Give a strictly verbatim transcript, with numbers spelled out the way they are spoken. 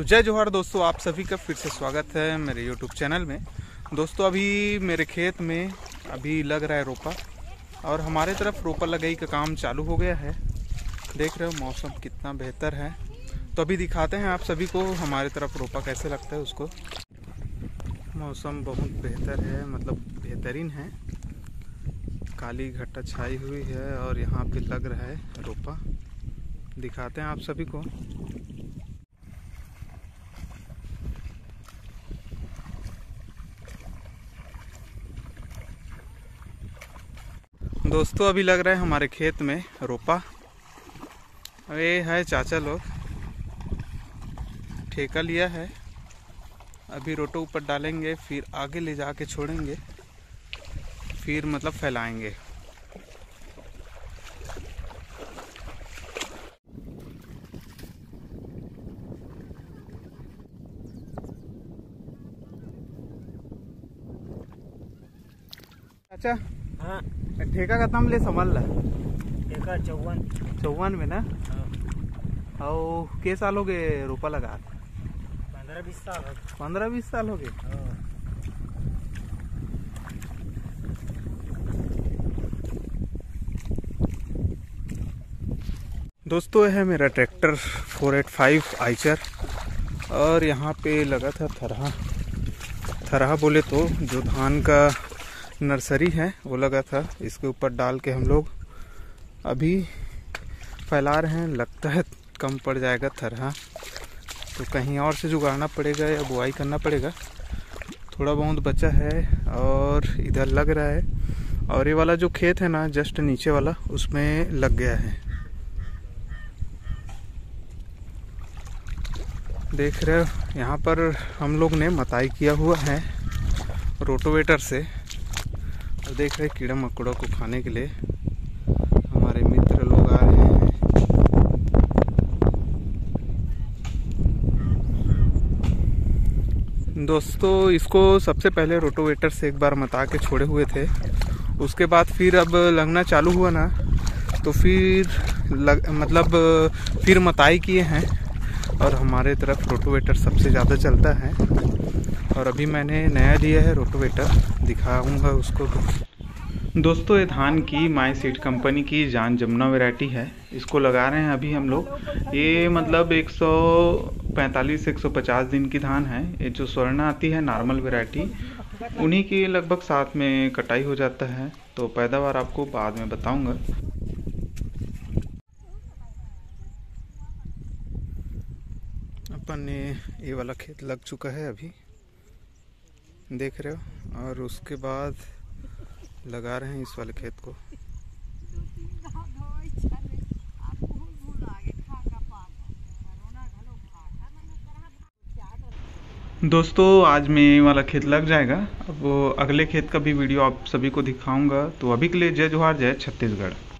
जय जोहार दोस्तों, आप सभी का फिर से स्वागत है मेरे यूट्यूब चैनल में। दोस्तों अभी मेरे खेत में अभी लग रहा है रोपा, और हमारे तरफ रोपा लगाई का काम चालू हो गया है। देख रहे हो मौसम कितना बेहतर है, तो अभी दिखाते हैं आप सभी को हमारे तरफ रोपा कैसे लगता है उसको। मौसम बहुत बेहतर है, मतलब बेहतरीन है। काली घटा छाई हुई है और यहाँ पे लग रहा है रोपा। दिखाते हैं आप सभी को। दोस्तों अभी लग रहा है हमारे खेत में रोपा। ये है चाचा लोग, ठेका लिया है। अभी रोटो ऊपर डालेंगे, फिर आगे ले जाके छोड़ेंगे, फिर मतलब फैलाएंगे। अच्छा हाँ, ठेका का दाम ले संभाल ला। ठेका चौवन चौवन में ना। हाँ, और के साल हो गए रोपा लगा? पंद्रह बीस साल हो गए। पंद्रह बीस साल हो गए। हाँ। दोस्तों यह है मेरा tractor four eight five Eicher, और यहाँ पे लगा था थरहा। थरहा बोले तो जो धान का नर्सरी है वो लगा था। इसके ऊपर डाल के हम लोग अभी फैला रहे हैं। लगता है कम पड़ जाएगा थरहा, तो कहीं और से जुगाड़ना पड़ेगा या बुआई करना पड़ेगा। थोड़ा बहुत बचा है और इधर लग रहा है। और ये वाला जो खेत है ना, जस्ट नीचे वाला, उसमें लग गया है। देख रहे हो यहाँ पर हम लोग ने मताई किया हुआ है रोटोवेटर से। और देख रहे कीड़ा मकोड़ा को खाने के लिए हमारे मित्र लोग आ रहे हैं। दोस्तों इसको सबसे पहले रोटोवेटर से एक बार मता के छोड़े हुए थे। उसके बाद फिर अब लगना चालू हुआ ना, तो फिर लग, मतलब फिर मताई किए हैं। और हमारे तरफ रोटोवेटर सबसे ज़्यादा चलता है। और अभी मैंने नया लिया है रोटोवेटर, दिखाऊंगा उसको। दोस्तों ये धान की माई सीड कंपनी की जान जमुना वैरायटी है। इसको लगा रहे हैं अभी हम लोग। ये मतलब एक सौ पैंतालीस से एक सौ पचास दिन की धान है। ये जो स्वर्ण आती है नॉर्मल वैरायटी, उन्हीं की लगभग साथ में कटाई हो जाता है। तो पैदावार आपको बाद में बताऊंगा। अपन ने ये वाला खेत लग चुका है अभी, देख रहे हो। और उसके बाद लगा रहे हैं इस वाले खेत को। दोस्तों आज में ये वाला खेत लग जाएगा। अब अगले खेत का भी वीडियो आप सभी को दिखाऊंगा। तो अभी के लिए जय जोहार, जय छत्तीसगढ़।